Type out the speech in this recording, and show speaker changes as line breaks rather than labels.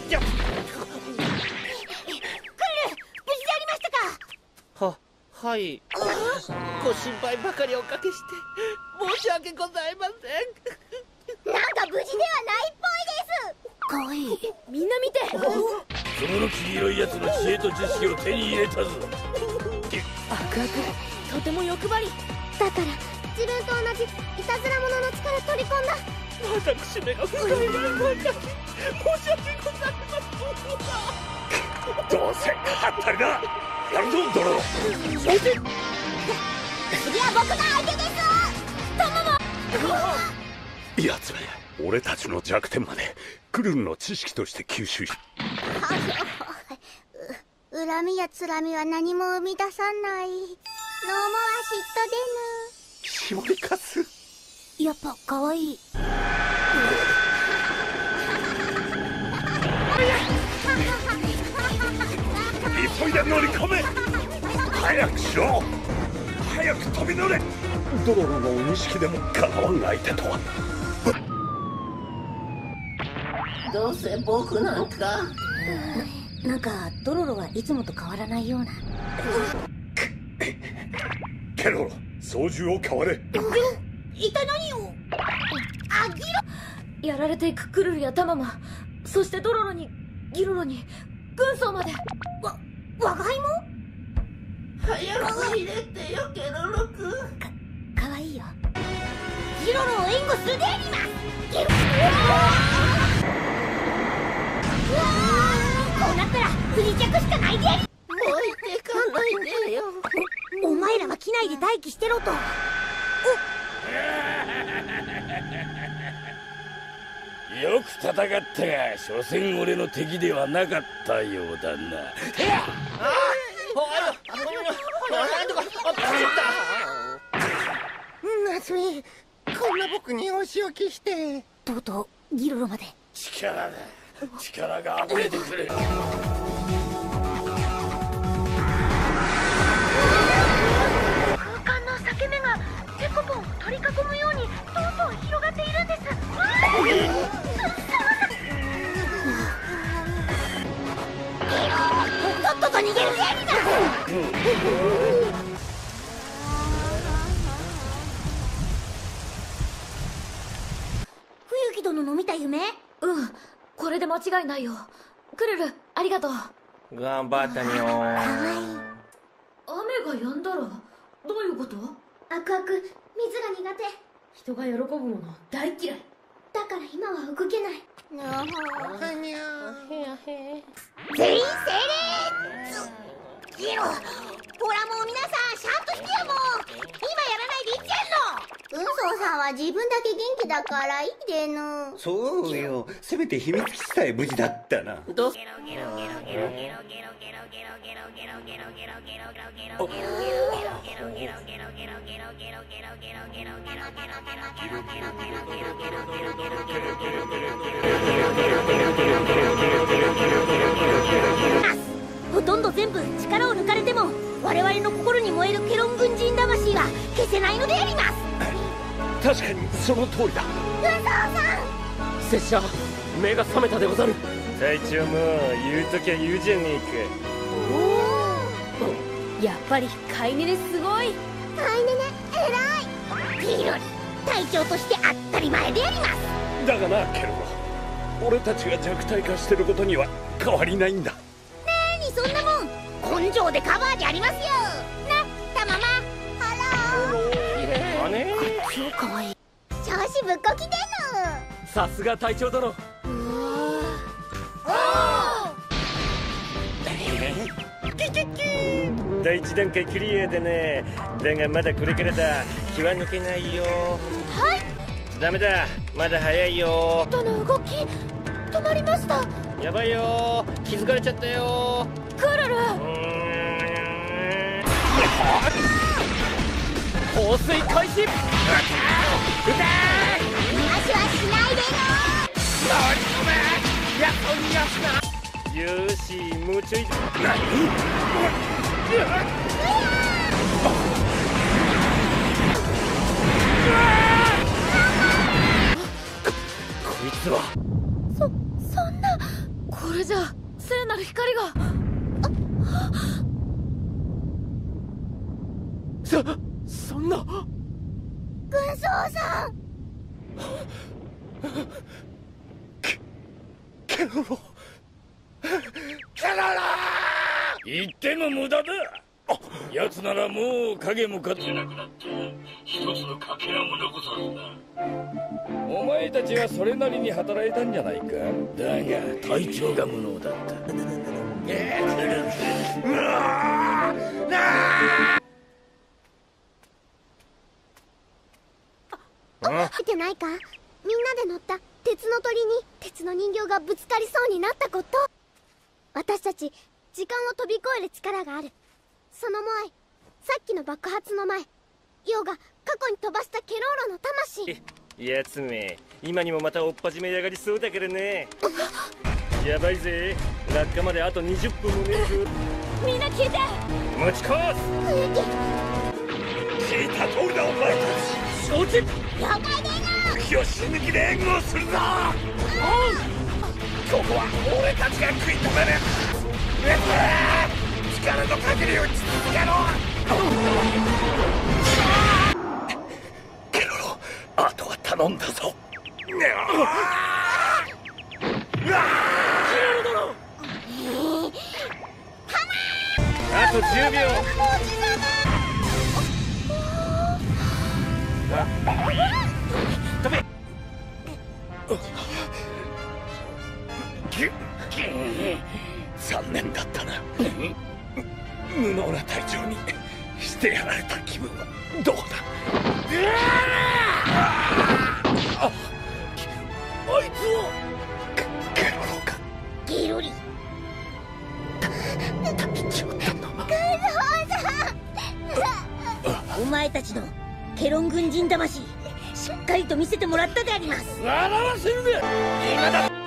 じゃ。
クルル、無事でありましたか？
はい。ご心配ばかりおかけして申し訳ございません。
なんか無事ではないっぽいです。かわいい。みんな見て。
その黄色いやつの知恵と知識を手に入れたぞ。
アクアク、とても欲張りだから自分と同じいたずら者の力取り込んだ。
私めが不甲斐ないばかり申し訳ございま
どうせはったりだ。やるぞドロロ。
次は僕が相手です。トモモ。
やつめ、俺たちの弱点までクルルの知識として吸収し。
恨みやつらみは何も生み出さない。ノーモア嫉
絞りかす。
妬でぬ。やっぱ可愛い。
急いで乗り込め。早くしろ。早く飛び乗れ。ドロロの鬼式でもかなわん相手とは。
どうせ僕なんか。
なんかドロロはいつもと変わらないような。
ケロロ、操縦を代われ。
一体何を。あ、ギロ。
やられていくクルルやタママ、そしてドロロにギロロに軍曹まで。
我が輩も。
早く入れてよケロロ君。
かわいいよ。ギロロを援護するであります。ギロ。こうなったら不時着しかないであり。
置いてかないでよ。
お前らは機内で待機してろと。
よく戦ったが、所詮俺の敵ではなかったようだな。
夏美、こんな僕にお仕置きして。
とうとうギロロまで。
力だ。力が溢れてくる。
王冠の裂け目がデコポンを取り囲むようにとうとう広がっているんです。とっとと逃げるであります。冬木殿の見た夢？
これで間違いないよ。クルル、ありがとう。
頑張ったにょー。
雨が止んだらどういうこと？
アクアク、水が苦手。
人が喜ぶもの大嫌い。
だから今は動けない。
はにゃー。
全員整列。ギロ、ほらもう皆さんシャンとしてよ。もう今やらないでいつやんの。軍曹さんは自分だけ元気だからいいでぬ。
そうよ、せめて秘密基地さえ無事だったな。
どう
ほとんど全部力を抜かれても我々の心に燃えるケロン軍人魂は消せないのであります。
確かにその通りだ。
軍曹さん、
拙者、目が覚めたでござる。
隊長も言うときゃ言うじゃねえか。
やっぱりカイネネすごい。
カイネネ偉い。ギロリ、隊長として当たり前であります。
だがなケロロ、俺たちが弱体化してることには変わりないんだ。
何そんなもん、根性でカバーじゃありますよ。な、たまま。ハロー。
あね
超かわいい。調子ぶっこきでぬ。
さすが隊長殿。
第一段階クリアだね。だがまだこれからだ。気は抜けないよ。
はい。
ダメだ、まだ早いよ。
どの動き止まりました。
やばいよ、気づかれちゃったよ。
クルル。
放水開始。
逃がしはしないで
よーし、もうちょい。
こいつは
そんな。
これじゃ聖なる光が。
そんな。
軍曹さん。
ケロロ。
言っても無駄だ。奴ならもう影も形なくなって一つのかけらも残さずだ。お前たちはそれなりに働いたんじゃないか。だが隊長が無能だった。
見てないか？みんなで乗った鉄の鳥に鉄の人形がぶつかりそうになったこと。私たち時間を飛び越える力がある。その前、さっきの爆発の前、ヨウが過去に飛ばしたケローロの魂。
やつめ、今にもまた追っ始めやがりそうだからね。やばいぜ、落下まであと20分もねえぞ。
みんな聞いて。
持ちこ
聞いた通りだお前たち。承知。
了解で
気を死ぬ気で援護をするぞ。ここは俺たちが食い止める。力の限りを打ち続けろ。ケロロ、あとは頼んだぞ。
あと10秒。飛べ。
残念だったな。無能な隊長にしてやられた気分はどうだ。あいつをケロロか。
ギロリ。
隊長だな。
お前たちのケロン軍人魂しっかりと見せてもらったであります。
笑わせるな。今だ。